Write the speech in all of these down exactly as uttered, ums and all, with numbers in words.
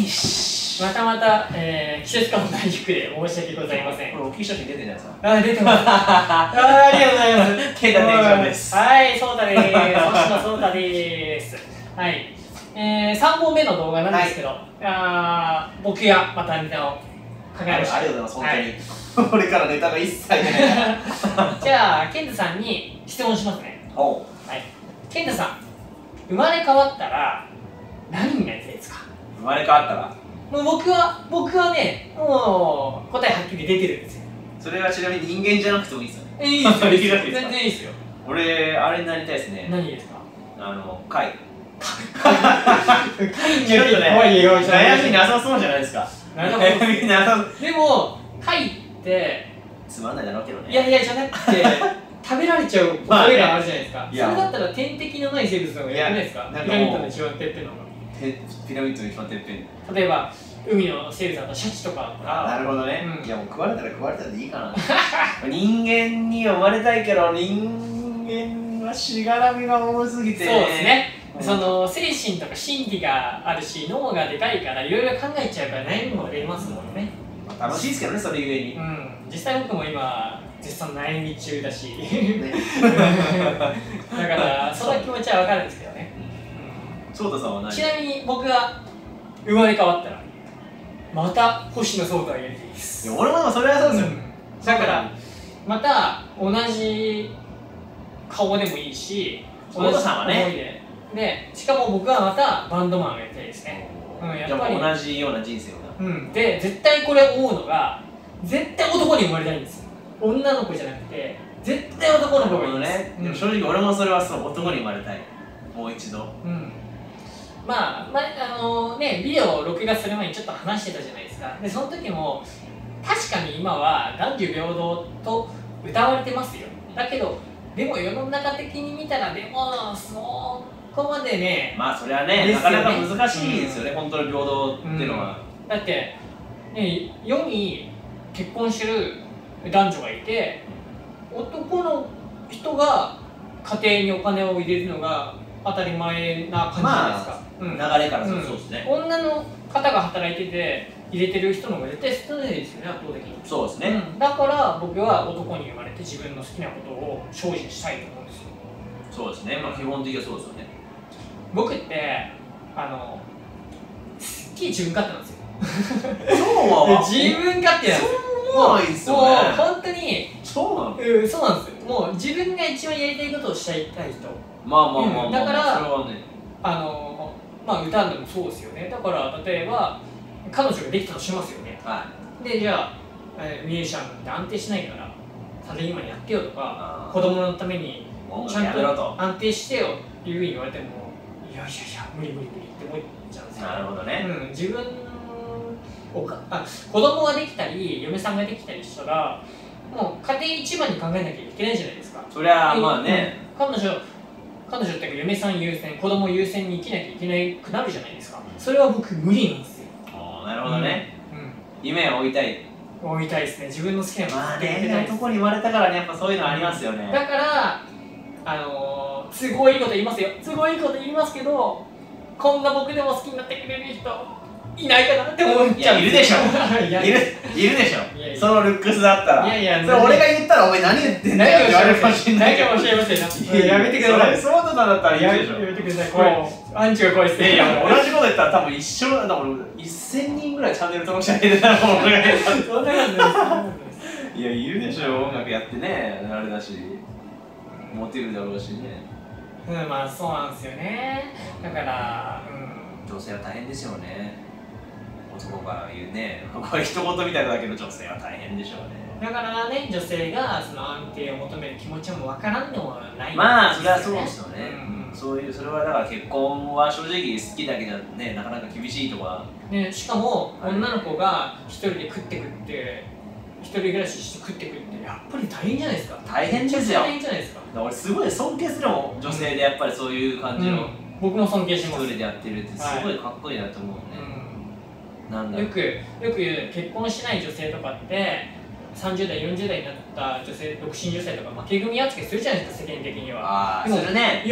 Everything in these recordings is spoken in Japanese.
しまたまた、えー、季節感の大福で申し訳ございません。 これ大きい写真出てるじゃないですか。 あ、出てます。あー、ありがとうございます。 ケイタテンションです。 はい、そうたでーす。星野そうたでーす。はい。えー、さんぼんめの動画なんですけど、はい、あ僕がまたネタを考えました。 ありがとうございます、本当に。俺からネタが一切出ない。 じゃあ、ケンタさんに質問しますね。 おう。 はい。ケンタさん、生まれ変わったら何になりたいですか？ 生まれ変わったらもう僕は、僕はね、もう答えはっきり出てるんですよ。 それはちなみに人間じゃなくてもいいですよね。 え、いいですよ。 できるわけですか？ 全然いいですよ。 俺、あれになりたいですね。 何ですか？ あの、貝。 貝になりたい。怖い映画じゃない。 悩みなさそうじゃないですか。 悩みなさそう。でも、貝って、 つまんないだろうけどね。 いやいや、じゃなくて、食べられちゃう恐れがあるじゃないですか。それだったら天敵のない生物の方がよくないですか？ピラミッドの一番てっぺんの方が。 ピラミッドの一番てっぺん。 例えば、海の生物だったらシャチとかだったら。 なるほどね。いや、もう食われたら食われたらでいいかな。人間に生まれたいけど、人間はしがらみが多すぎて。 そうですね。その精神とか心理があるし、脳がでかいからいろいろ考えちゃうから悩みも出ますもんね。 楽しいですけどね、それゆえに。 うん、実際僕も今絶賛悩み中だし、だからその気持ちは分かるんですけどね。 翔太さんは何？ ちなみに僕が生まれ変わったらまた星野壮太がやりたいです。 俺もそれはそうですよ。 だからまた同じ顔でもいいし、 同じ思いで、でしかも僕はまたバンドマンをやりたいですね。うん、やっぱり同じような人生をな。 うん、で絶対これ思うのが絶対男に生まれたいんですよ。女の子じゃなくて絶対男の子がいいですね。 でも正直俺もそれはそう男に生まれたい。もう一度。 うん。まあ、まあ、あのね、ビデオを録画する前にちょっと話してたじゃないですか。で、その時も確かに今は男女平等と歌われてますよ。だけど、でも世の中的に見たらでもそこまでね、 まあそれはね、なかなか難しいですよね、本当の平等っていうのは。 だってね、世に結婚してる男女がいて、男の人が家庭にお金を入れるのが当たり前な感じじゃないですか。 流れからそうですね。 女の方が働いてて入れてる人の方が絶対少ないですよね、圧倒的に。 そうですね。 だから僕は男に生まれて自分の好きなことを精進したいと思うんですよ。 そうですね。まあ基本的にはそうですよね。 僕ってあのすっげえ自分勝手なんですよ。 そうは自分勝手なんですよ。 そうなんですよね。 もう本当にそうなの。 うん、そうなんですよ。もう自分が一番やりたいことをしたい人。 まあまあまあまあ。 だからそれはね。 あのまあ歌でもそうですよね。だから例えば彼女ができたとしますよね。 はい。 でじゃあ、えー、ミュージシャンって安定しないからサラリーマンやってよとか、子供のためにちゃんと安定してよっていうふうに言われても、いやいやいや無理無理無理って思っちゃうんですよ。 なるほどね。 うん、自分おかあ子供ができたり嫁さんができたりしたらもう家庭一番に考えなきゃいけないじゃないですか。 そりゃまあね、 うん、彼女彼女っていうか嫁さん優先、子供優先に生きなきゃいけなくなるじゃないですか。それは僕無理なんですよ。 ああ、なるほどね。うん、夢を追いたい。 追いたいですね。自分の好きなことまあね、男に生まれたからね、やっぱそういうのありますよね。 だからあのー、都合いいこと言いますよ。都合いいこと言いますけど、こんな僕でも好きになってくれる人いないかなって思っちゃう。 いや、いるでしょ。いる、いるでしょ。そのルックスだったら。いやいや、それ俺が言ったらお前何言ってんだよって言われるかもしれないけど。 何をおっしゃいましたよ。やめてください。 そうだったらいるでしょ。 やめてください。これアンチが怖いですね。 いやいや、同じこと言ったら多分一生だからいっせんにんぐらいチャンネル登録者いるだろう俺が言ったら。そんな感じです。いや、いるでしょ。音楽やってね、あれだし、モテるだろうしね。 うん、まあそうなんですよね。だから女性は大変ですよね。男が言うね、これ一言みたいだけど女性は大変でしょうね。 だからね、女性がその安定を求める気持ちもわからんでもない。 まあそれはそうですよね。そういう、それはだから結婚は正直好きだけじゃね、なかなか厳しいとかね。しかも女の子が一人で食ってくって一人暮らしして食ってくってやっぱり大変じゃないですか。 大変ですよ。 大変じゃないですか。 俺すごい尊敬するもん、女性でやっぱりそういう感じの、 僕も尊敬します。 一人でやってるってすごいかっこいいなと思うね。なんだよくよく言う結婚しない女性とかってさんじゅう代よんじゅう代になった女性独身女性とか負け組扱いするじゃないですか、世間的には。 ああ、するね。 いや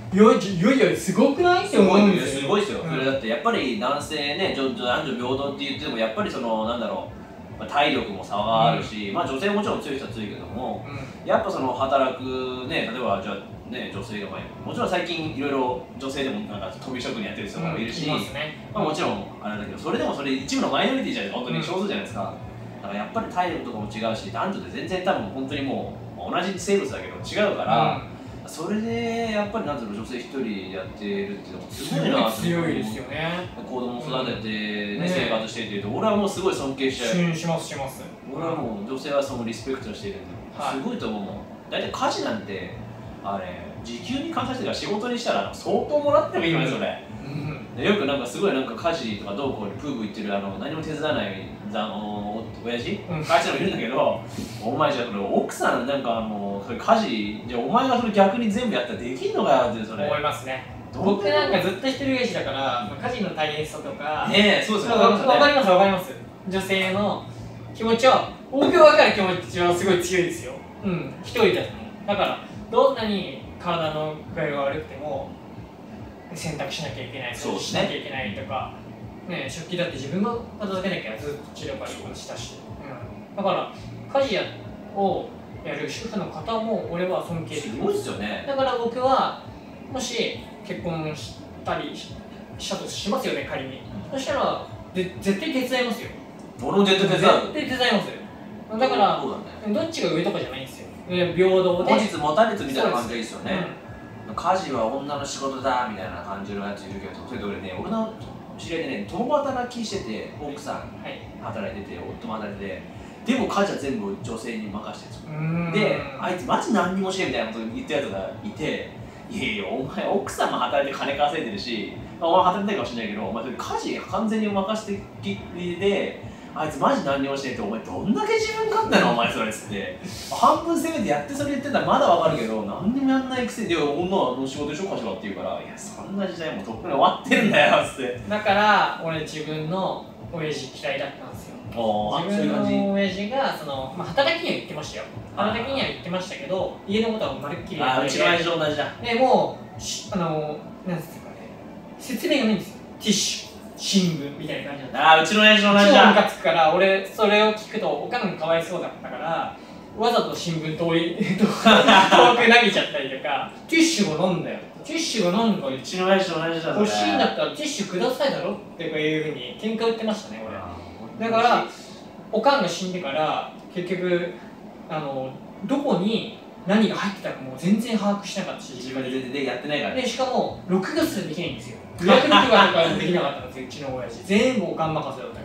いやいやいやすごくないって思うんですよ。 すごいですよ、 うん、 それだってやっぱり男性ね、男女平等って言ってもやっぱりそのなんだろう、まあ、体力も差があるし、うん、まあ女性もちろん強い人は強いけども、うん、やっぱその働くね、例えばじゃあね女性が前もちろん最近いろいろ女性でもなんか飛び職人やってる人もいるし、うん、ね、まあ、もちろんあれだけど、それでもそれ一部のマイノリティじゃない、本当に少数じゃないですか、うん、だからやっぱり体力とかも違うし、男女で全然多分本当にもう同じ生物だけど違うから、うん、それでやっぱりなんていうの、女性一人やってるっていうのもすごいなって、 強いですよね。 子供育てて、ね、 うん、 生活してっていうと、俺はもうすごい尊敬しちゃう。 しますします。 俺はもう女性はそのリスペクトしているんで、はい、すごいと思うもん。大体家事なんてあれ時給に換算してから仕事にしたら相当もらってもいいのよそれ、うん、よくなんかすごいなんか家事とかどうこうにプープー言ってるあの何も手伝わないあの親父、うん、会社もいるんだけど、お前じゃあ奥さんなんかあのそれ家事じゃあお前がそれ逆に全部やったらできんのかよってそれ思いますね。僕なんかずっと一人暮らしだから、家事の大変さとか、 ねえ、そうですね、 わかりますわかります。女性の気持ちは、僕は分かる気持ちはすごい強いですよ。うん、一人だと。だから、どんなに体の具合が悪くても、洗濯しなきゃいけない、掃除しなきゃいけないとか、ね、食器だって自分が片付けなきゃずっと散らかりとかしたし、うん、だから、家事やをやる主婦の方も俺は尊敬できます。 すごいですよね。 だから僕は、もし結婚したりしたとしますよね、仮に。そしたら、で絶対手伝いますよ。 俺も絶対手伝う。 絶対手伝いますよ。だから、ね、どっちが上とかじゃないんですよ。平等で。 後日持たれつみたいな感じがいいですよね。うん、家事は女の仕事だみたいな感じのやついるけど、それで俺ね、俺の知り合いでね、共働きしてて、奥さん働いてて、はい、夫も働いてて、でも家事は全部女性に任せてるんですよ。で、あいつマジ何にもしてみたいなこと言ったやつがいて、いやいや、お前奥さんも働いて金稼いでるし、お前働いてないかもしれないけど、お前家事完全に任せてきりで、あいつマジ何にもしてんって、お前どんだけ自分勝手なお前それっつって、半分せめてやってそれ言ってたらまだわかるけど、何にもやんないくせに、女の仕事でしょ家事はって言うから、いや、そんな時代もとっくに終わってるんだよっつって。 だから、俺自分の親父嫌いだったんですよ。自分の親父がその、まあ、働きには行ってましたよ。働きには行ってましたけど、家のことはまるっきりやって、あ、うちの親父と同じだ。 でもうあのなんですかね、説明がないんですよ。ティッシュ、新聞みたいな感じなんです。 ああ、うちの親父と同じだ。 超ムカつくから、俺それを聞くとおかんがかわいそうだったから、わざと新聞遠い遠く投げちゃったりとか、ティッシュを飲んだよ。ティッシュがなんかうちの親父と同じだ。 欲しいんだったらティッシュくださいだろっていうふうに喧嘩売ってましたね、俺。だからおかんが死んでから結局あのどこに何が入ってたかもう全然把握しなかったし、 自分で全然やってないから、 でしかも録画すらできないんですよ。予約録画とかできなかったんですよ、うちの親父。全部おかん任せだったから。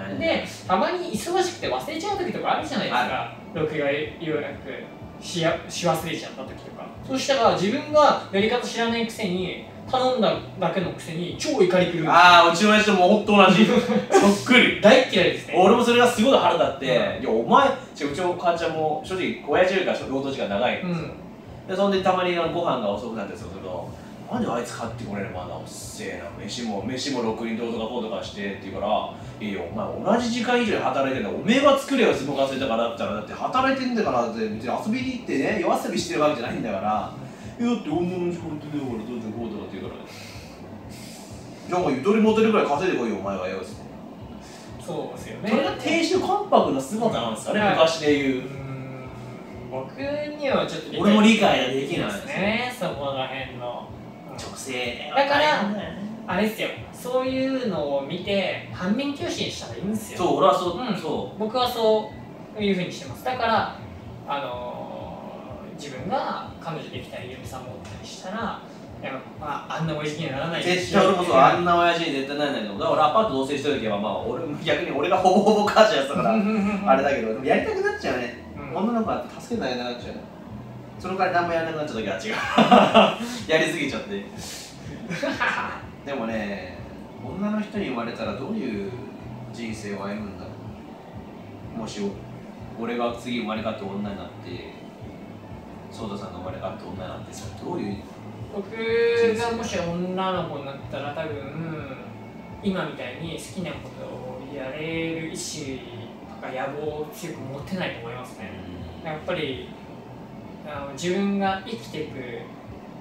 で、たまに忙しくて忘れちゃう時とかあるじゃないですか、録画予約しやし忘れちゃった時とか。そしたら自分がやり方知らないくせに頼んだだけのくせに超怒り狂うんですよ。 ああ、うちの親父ともうほんと同じそっくり大嫌いですね。 俺もそれがすごい腹立って、うん、いやお前、うちの母ちゃんも正直親父よりか労働時間長いんですよ、うん、でそんでたまにご飯が遅くなってすると、なんであいつ買ってこれるまだおっせえな、飯も飯もろくにどうとかこうとかしてって言うから、いいよ、お前同じ時間以上に働いてんだ、おめえが作れよ、済むかせたからだったら、だって働いてんだからって別に遊びに行ってね、夜遊びしてるわけじゃないんだから、いやだって女の仕事でほらどうぞこうとかって言うから、じゃあもうゆとり持てるくらい稼いでこいよお前はよ。 そうですよね。 それが亭主関白な姿なんですかね、昔で言う。 僕にはちょっと俺も理解ができないですね、そこら辺の女性だからあれですよ、そういうのを見て反面教師にしたらいいんですよ。 そう、俺はそう、 うん、そう僕はそういうふうにしてます。だからあの自分が彼女できたり嫁さん持ったりしたら、やっぱ、まあ、あんな親父にはならない絶対俺もそう、あんな親父に絶対ならないの。だからアパート同棲してる時は、まあ、俺逆に俺がほぼほぼ家事やってたからあれだけど、でもやりたくなっちゃうね、うん、女の子だって助けないなくなっちゃう。その代わり何もやらなくなっちゃった時は違うやりすぎちゃってでもね、女の人に生まれたらどういう人生を歩むんだろう。もし俺が次生まれ変わって女になって、ソーダさんが生まれ変わって女になってさ、どういう、 僕がもし女の子になったら多分今みたいに好きなことをやれる意志とか野望を強く持てないと思いますね。やっぱりあの自分が生きていく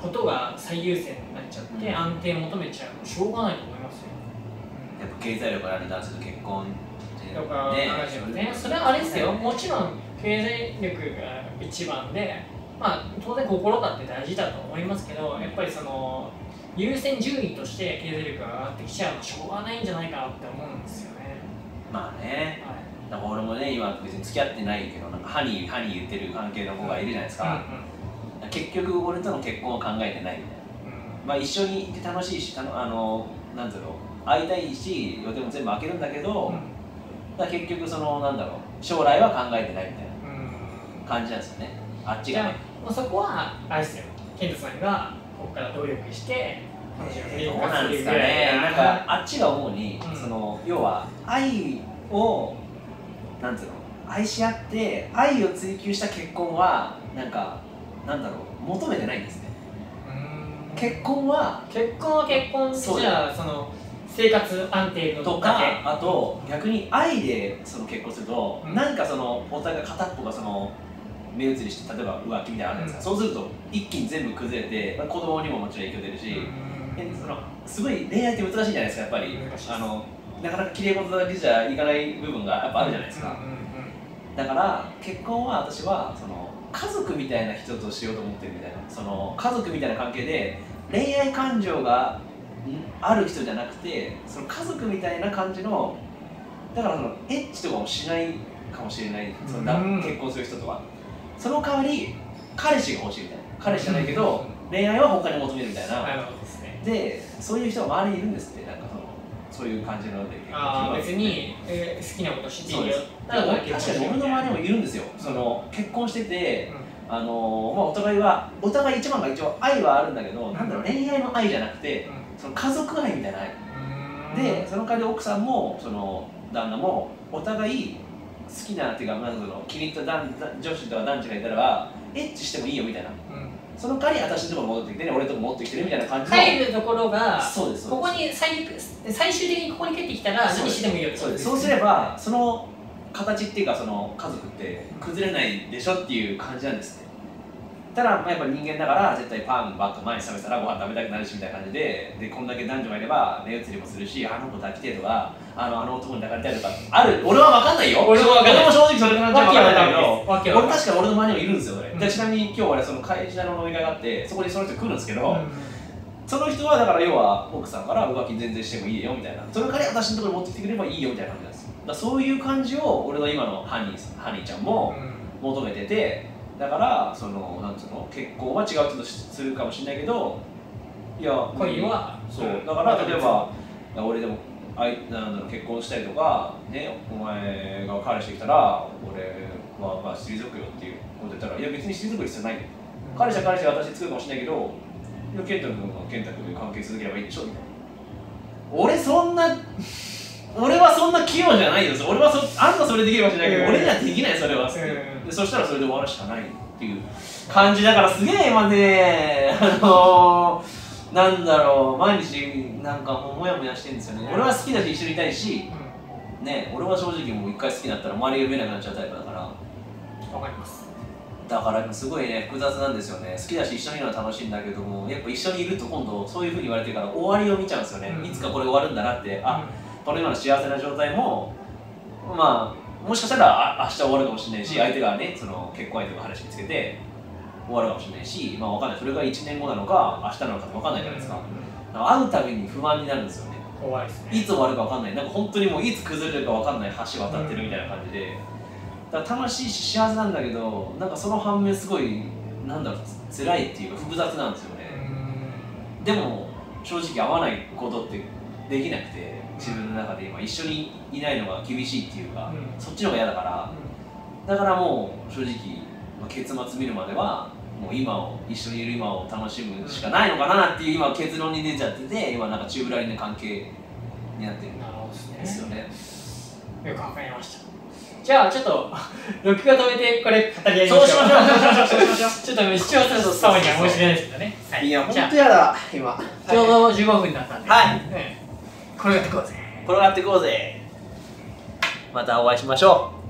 ことが最優先になっちゃって、うん、安定求めちゃうのしょうがないと思いますよ。 やっぱ経済力がある男性と結婚とか話もね、それはあれですよ、もちろん経済力が一番で、まあ当然心だって大事だと思いますけど、やっぱりその優先順位として経済力が上がってきちゃうのはしょうがないんじゃないかなって思うんですよね。 まあね、はい、だから俺もね今別に付き合ってないけどなんかハニーハニー言ってる関係の子がいるじゃないですか、うんうん、結局俺との結婚を考えてないみたいな、うん、まあ一緒にいて楽しいし、あのなんていうの会いたいし予定も全部開けるんだけど、うん、だ結局そのなんだろう将来は考えてないみたいな感じなんですよね、あっちがね。 もうそこはあれですよ、ケントさんがここから努力してどうなんですかね。なんかあっちが思うに、うん、その要は愛をなんていうの愛し合って愛を追求した結婚はなんかなんだろう求めてないんですね。うん結婚は結婚は結婚じゃあその生活安定のとかあと逆に愛でその結婚すると、うん、なんかそのお互い片っぽがその目移りして例えば浮気みたいなのあるじゃないですか、うん、そうすると一気に全部崩れて、まあ、子供にももちろん影響出るし、うん、そのすごい恋愛って難しいじゃないですかやっぱりあのなかなか綺麗事だけじゃいかない部分がやっぱあるじゃないですか、だから結婚は私はその家族みたいな人としようと思ってるみたいなその家族みたいな関係で恋愛感情がある人じゃなくてその家族みたいな感じのだからそのエッチとかもしないかもしれないその結婚する人とはその代わり彼氏が欲しいみたいな彼氏じゃないけど恋愛は他に求めるみたいなでそういう人が周りにいるんですってなんかそのそういう感じのであ別に、えー、好きなことしていいよだから確かに俺の周りにもいるんですよその結婚してて、うん、あのまあ、お互いはお互い一番が一応愛はあるんだけど、うん、なんだろう恋愛の愛じゃなくて、うん、その家族愛みたいな愛でその代わり奥さんもその旦那もお互い好きなっていうか、まあ、その気に入った男女子とか男女がいたらエッチしてもいいよみたいな、うん、その代わり私のところ戻ってきてね俺のとこ戻ってきてねみたいな感じの帰るところがそうですここに最最終的にここに帰ってきたら何してもいいよってそうです。そうすればその形っていうかその家族って崩れないでしょっていう感じなんですね。ただ、まあ、やっぱ人間だから絶対パンバッと前に冷めたらご飯食べたくなるしみたいな感じででこんだけ男女がいれば目移りもするしあの子抱きてえとかあのあの男に抱かれたいとかある俺は分かんないよ俺も正直それ感じは分かんないけど俺確かに俺の周りにもいるんですよそれ、うん、でちなみに今日は、ね、その会社の飲み会があってそこにその人来るんですけど、うん、その人はだから要は奥さんから浮気全然してもいいよみたいなその代わり私のところに持ってきてくれればいいよみたいな感じなんですよだそういう感じを俺の今のハニー、ハニーちゃんも求めててだからそのなんつうの結婚は違う人とするかもしれないけどいや恋はそうだから例えば俺でもあいなんだろう結婚したりとかねお前が彼氏できたら俺はまあ退くよっていうこと言ったらいや別に退く必要ないよ、うん、彼氏は彼氏は私作るかもしれないけどいや健太君は健太君で関係続ければいいでしょみたいな俺そんな俺はそんな器用じゃないよ俺はそあんたそれできるかもしれないけど、うん、俺にはできないそれは、うん、でそしたらそれで終わるしかないっていう感じだからすげえ今ねあのー、なんだろう毎日なんかもうモヤモヤしてるんですよね、うん、俺は好きだし一緒にいたいし、うん、ね俺は正直もう一回好きになったら周りが見えなくなっちゃうタイプだからわかりますだからすごいね複雑なんですよね好きだし一緒にいるのは楽しいんだけどもやっぱ一緒にいると今度そういう風に言われてるから終わりを見ちゃうんですよね、うん、いつかこれ終わるんだなってあ、うんこの今の幸せな状態もまあもしかしたらあ明日終わるかもしれないし相手がねその結婚相手が話につけて終わるかもしれないしまあわかんないそれがいちねんごなのか明日なのかってわかんないじゃないですか、うん、会うたびに不安になるんですよね怖いですねいつ終わるかわかんないなんか本当にもういつ崩れるかわかんない橋渡ってるみたいな感じでだから楽しいし幸せなんだけどなんかその反面すごいなんだろう辛いっていうか複雑なんですよねでも正直会わないことってできなくて自分の中で今一緒にいないのが厳しいっていうか、うん、そっちの方が嫌だから、うん、だからもう正直、まあ、結末見るまではもう今を一緒にいる今を楽しむしかないのかなっていう今結論に出ちゃってて今なんか宙ぶらりんな関係になってるんですよね。 よくわかりました。じゃあちょっと録画止めてこれ語り合いましょう。 そうしましょう。そうしましょう。 ちょっと視聴者の様には申し訳ないですけどね。 はい、いや本当やだ今。 ちょうどじゅうごふんになったんで。 はい。 転がってこうぜ。 転がってこうぜ。またお会いしましょう。